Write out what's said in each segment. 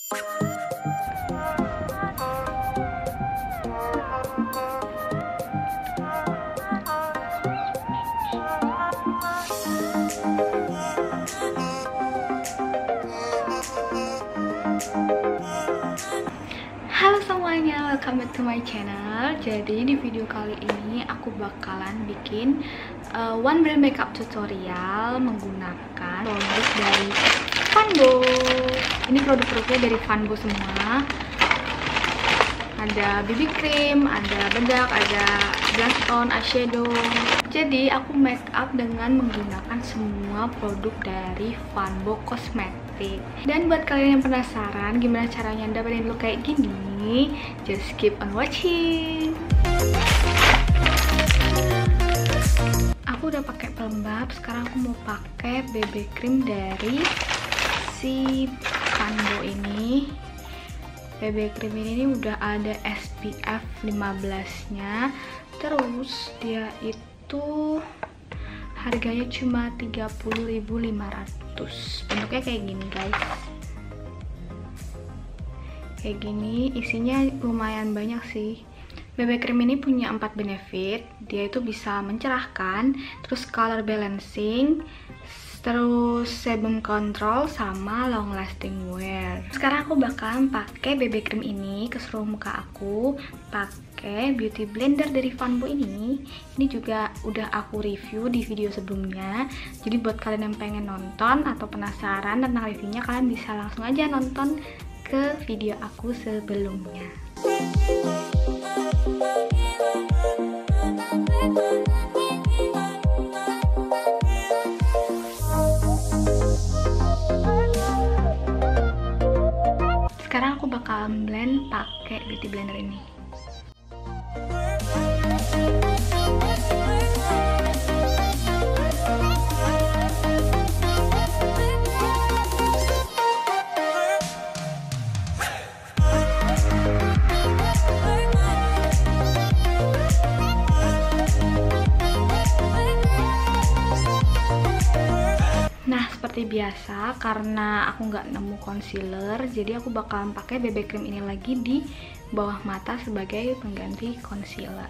Halo semuanya, welcome back to my channel. Jadi di video kali ini aku bakalan bikin one brand makeup tutorial menggunakan produk dari Fanbo. Ini produk-produknya dari Fanbo semua. Ada BB cream, ada bedak, ada blush on, eyeshadow. Jadi aku make up dengan menggunakan semua produk dari Fanbo Cosmetic. Dan buat kalian yang penasaran gimana caranya dapetin look kayak gini, just keep on watching. Aku udah pakai pelembab, sekarang aku mau pakai BB cream dari si Fanbo ini. BB cream ini udah ada SPF 15-nya. Terus dia itu harganya cuma 30.500. Bentuknya kayak gini, guys. Kayak gini, isinya lumayan banyak sih. BB cream ini punya 4 benefit. Dia itu bisa mencerahkan, terus color balancing, terus sebum control, sama long lasting wear. Sekarang aku bakalan pakai BB cream ini ke seluruh muka aku, pakai beauty blender dari Fanbo ini. Ini juga udah aku review di video sebelumnya. Jadi buat kalian yang pengen nonton atau penasaran tentang reviewnya, kalian bisa langsung aja nonton ke video aku sebelumnya. Sekarang aku bakalan blend pakai beauty blender ini. Nah, seperti biasa, karena aku nggak nemu concealer, jadi aku bakalan pakai BB cream ini lagi di bawah mata sebagai pengganti concealer.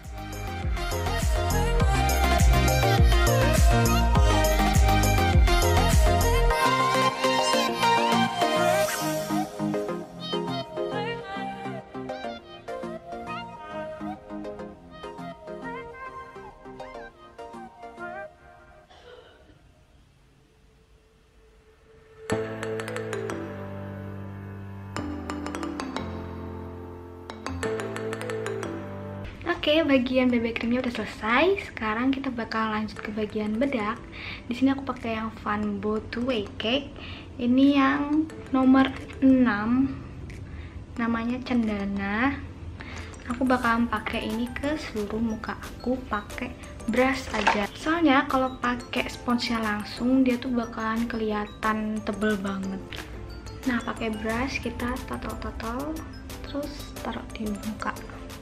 Oke, bagian BB creamnya udah selesai. Sekarang kita bakal lanjut ke bagian bedak. Di sini aku pakai yang Fanbo Two Way Cake. Ini yang nomor 6. Namanya Cendana. Aku bakalan pakai ini ke seluruh muka aku, pakai brush aja. Soalnya kalau pakai sponsnya langsung dia tuh bakalan kelihatan tebel banget. Nah, pakai brush kita totol-totol terus taruh di muka.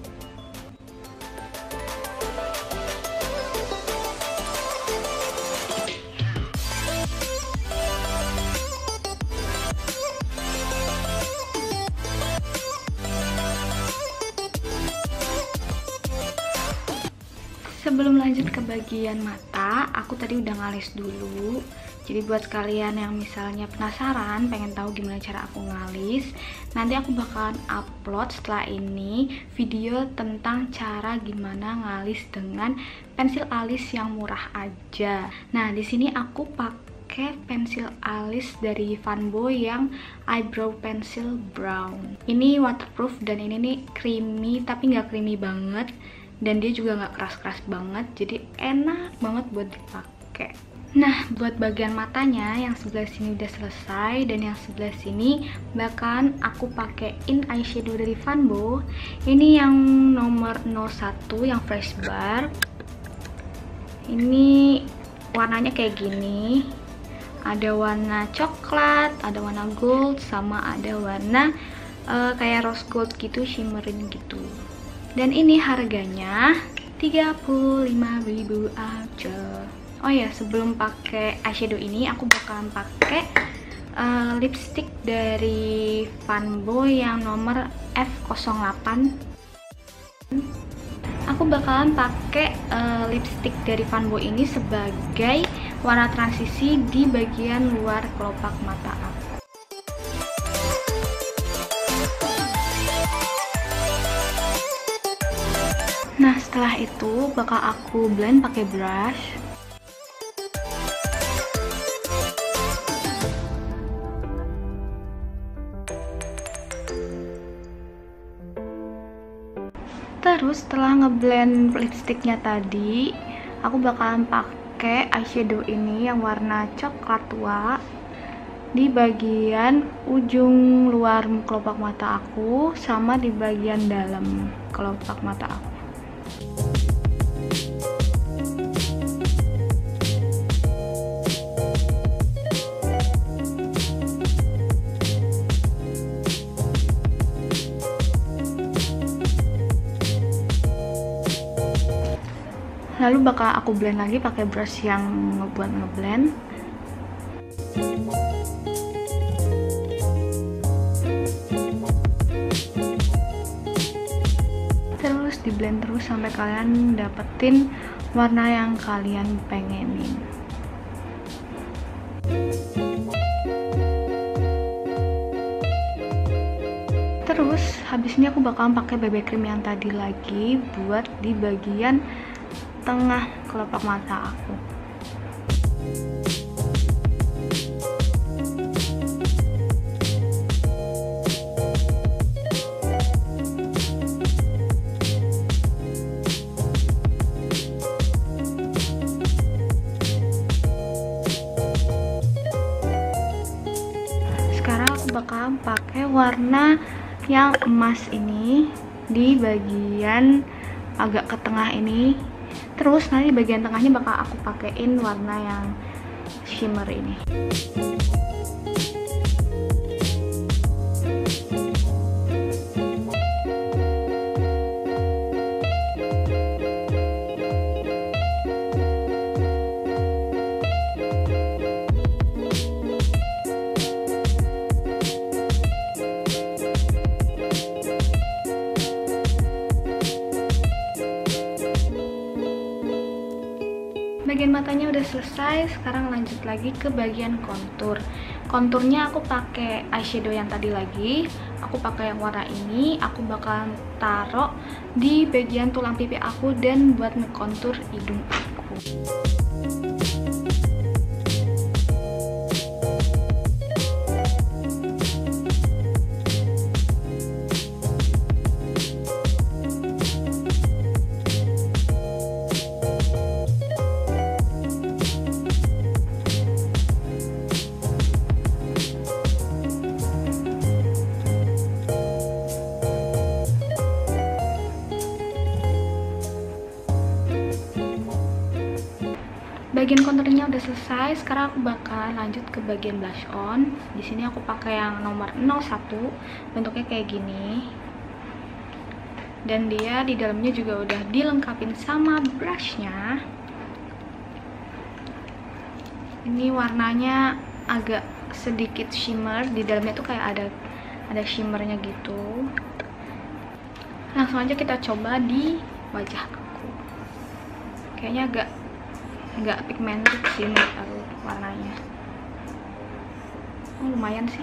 Sebelum lanjut ke bagian mata, aku tadi udah ngalis dulu. Jadi buat kalian yang misalnya penasaran, pengen tahu gimana cara aku ngalis, nanti aku bakalan upload setelah ini video tentang cara gimana ngalis dengan pensil alis yang murah aja. Nah, di sini aku pakai pensil alis dari Fanbo yang eyebrow pencil brown. Ini waterproof dan ini nih creamy, tapi nggak creamy banget. Dan dia juga nggak keras-keras banget, jadi enak banget buat dipakai. Nah, buat bagian matanya yang sebelah sini udah selesai, dan yang sebelah sini bakalan aku pakein eyeshadow dari Fanbo. Ini yang nomor 01 yang fresh bar. Ini warnanya kayak gini. Ada warna coklat, ada warna gold, sama ada warna kayak rose gold gitu, shimmering gitu. Dan ini harganya 35.000 aja. Oh ya, sebelum pakai eyeshadow ini aku bakalan pakai lipstick dari dari Funboy yang nomor F08. Aku bakalan pakai lipstick dari Funboy ini sebagai warna transisi di bagian luar kelopak mata aku. Nah, setelah itu bakal aku blend pakai brush. Terus setelah ngeblend lipstiknya tadi, aku bakalan pakai eyeshadow ini yang warna coklat tua di bagian ujung luar kelopak mata aku sama di bagian dalam kelopak mata aku. Lalu bakal aku blend lagi pakai brush yang buat ngeblend. Terus di blend terus sampai kalian dapetin warna yang kalian pengenin. Terus habis ini aku bakalan pakai BB cream yang tadi lagi buat di bagian tengah kelopak mata aku. Sekarang aku bakalan pakai warna yang emas ini di bagian agak ke tengah ini. Terus nanti bagian tengahnya bakal aku pakein warna yang shimmer ini. Bagian matanya udah selesai, sekarang lanjut lagi ke bagian kontur. Konturnya aku pakai eyeshadow yang tadi lagi, aku pakai yang warna ini, aku bakalan taruh di bagian tulang pipi aku dan buat ngekontur hidung aku. Bagian konturnya udah selesai, sekarang aku bakal lanjut ke bagian blush on. Di sini aku pakai yang nomor 01, bentuknya kayak gini. Dan dia di dalamnya juga udah dilengkapin sama brushnya. Ini warnanya agak sedikit shimmer, di dalamnya tuh kayak ada shimmernya gitu. Langsung aja kita coba di wajah aku. Kayaknya agak pigmented sih menurut aku warnanya. Oh, lumayan sih.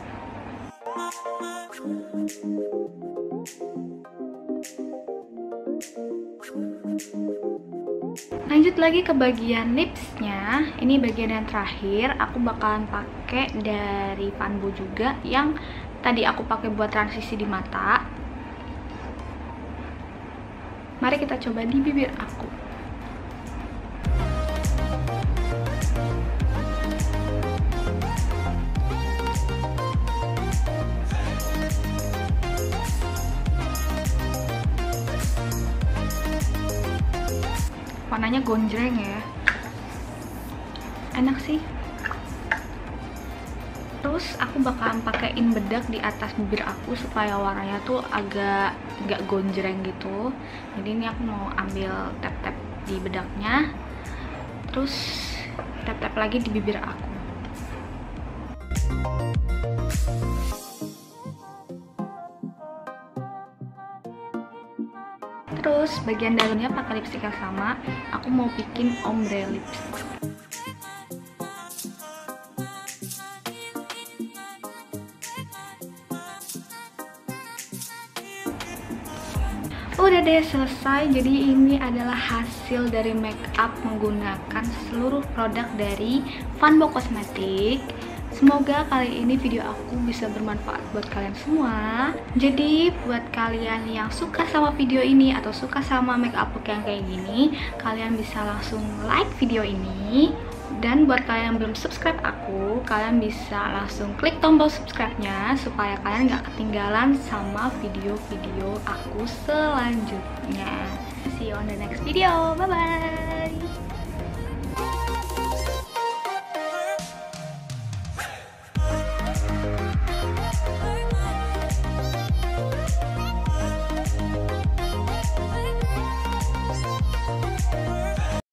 Lanjut lagi ke bagian lipsnya. Ini bagian yang terakhir. Aku bakalan pakai dari Funboy juga yang tadi aku pakai buat transisi di mata. Mari kita coba di bibir aku. Warnanya gonjreng ya, enak sih. Terus aku bakalan pakein bedak di atas bibir aku supaya warnanya tuh agak nggak gonjreng gitu. Jadi ini aku mau ambil tap-tap di bedaknya, terus tap-tap lagi di bibir aku. Terus bagian dalamnya pakai lipstick yang sama. Aku mau bikin ombre lips. Udah deh, selesai. Jadi ini adalah hasil dari makeup menggunakan seluruh produk dari Funbo Cosmetic. Semoga kali ini video aku bisa bermanfaat buat kalian semua. Jadi buat kalian yang suka sama video ini atau suka sama makeup look yang kayak gini, kalian bisa langsung like video ini. Dan buat kalian yang belum subscribe aku, kalian bisa langsung klik tombol subscribe-nya supaya kalian gak ketinggalan sama video-video aku selanjutnya. See you on the next video. Bye bye.